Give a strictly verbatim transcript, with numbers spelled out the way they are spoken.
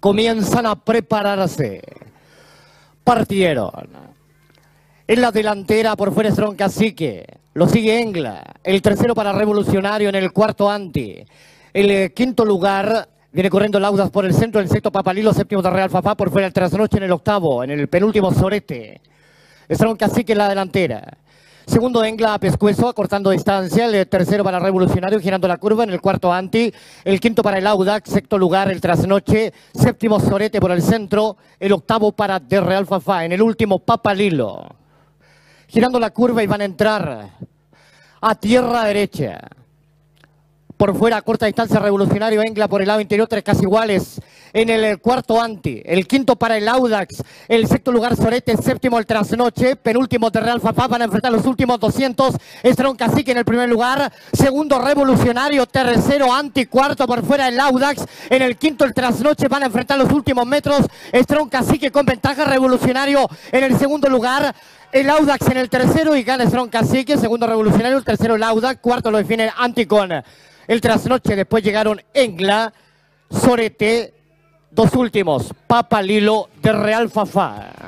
comienzan a prepararse. Partieron. En la delantera por fuera Strong Cacique. Lo sigue Engla. El tercero para Revolucionario en el cuarto Anti. El eh, quinto lugar viene corriendo Laudas por el centro. El sexto Papalilo. Séptimo de Real Fafá por fuera el Trasnoche en el octavo. En el penúltimo Sorete. Strong Cacique en la delantera. Segundo Engla a Pescuezo, acortando distancia. El tercero para Revolucionario, girando la curva. En el cuarto Anti. El quinto para el Audax. Sexto lugar el Trasnoche. Séptimo Sorete por el centro. El octavo para De Real Fafá. En el último Papalilo. Girando la curva y van a entrar a tierra derecha. Por fuera, a corta distancia, Revolucionario, Engla por el lado interior, tres casi iguales. En el cuarto Anti, el quinto para el Audax, el sexto lugar Sorete, séptimo el Trasnoche, penúltimo de Real Fafá, van a enfrentar los últimos doscientos. Strong Cacique en el primer lugar, segundo Revolucionario, tercero Anti, cuarto por fuera el Audax, en el quinto el Trasnoche, van a enfrentar los últimos metros. Strong Cacique con ventaja, Revolucionario en el segundo lugar. El Audax en el tercero y gana Strong Cacique, segundo Revolucionario, el tercero el Audax, cuarto lo define Anti con el Trasnoche, después llegaron Engla, Sorete, dos últimos, Papalilo de Real Fafá.